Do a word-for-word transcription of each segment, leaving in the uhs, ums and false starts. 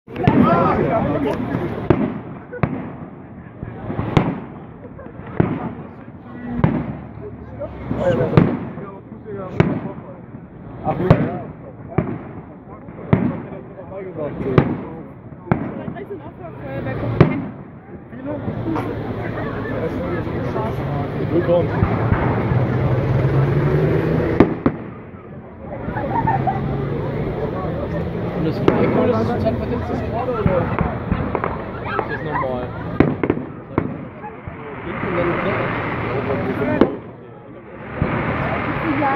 Willkommen. Und das Alkohol ist zurzeit verletzt das gerade oder ist das normal? Ja,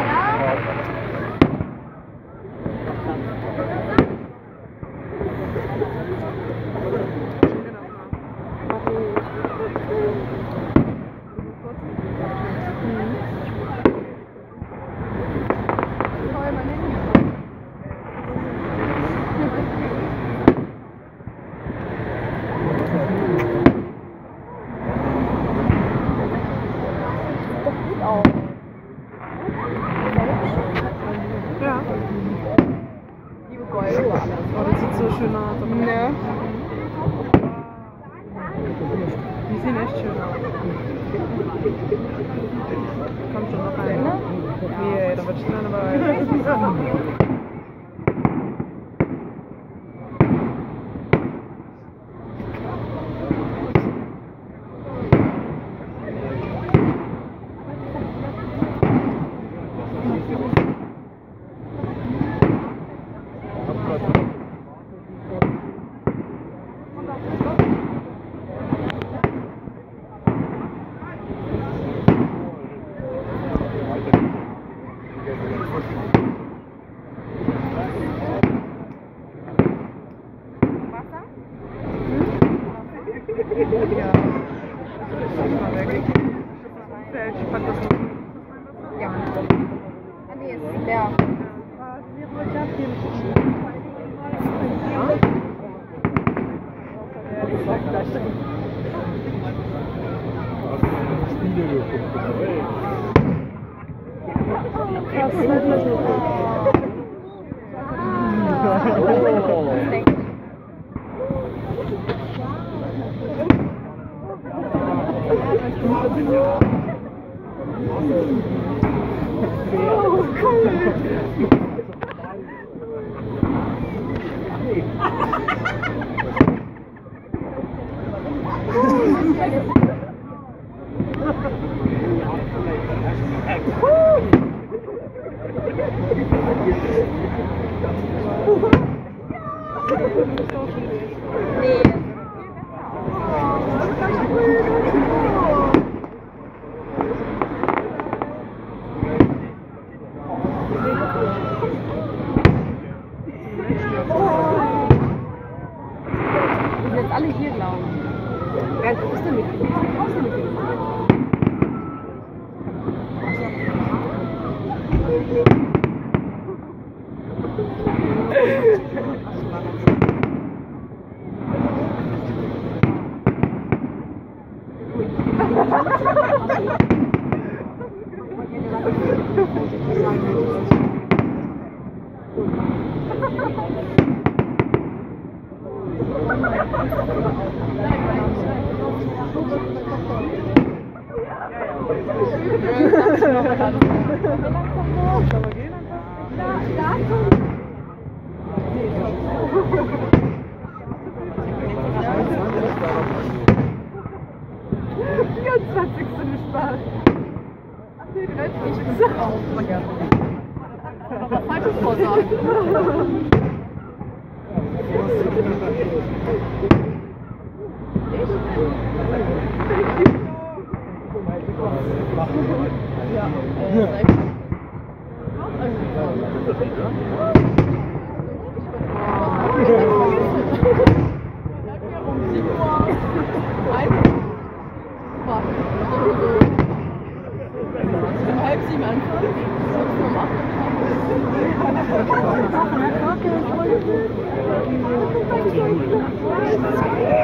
Oh, das sieht so schön aus. ne? Die sehen echt schön aus. Komm schon noch rein. Nee, da wird schnell aber. Ja. Ich fand das noch. Ja. Ah, nee, ist leer. Oh, cool. Nee. Wir sind jetzt alle hier, glaube ich. Wer ist denn mit? Wo ist denn mit? vierundzwanzigste nicht Spaß. Ach nee, dreißigste Oh mein Gott. Noch was Falsches vorsagen. Ja. Halb sieben anfangen. Um acht.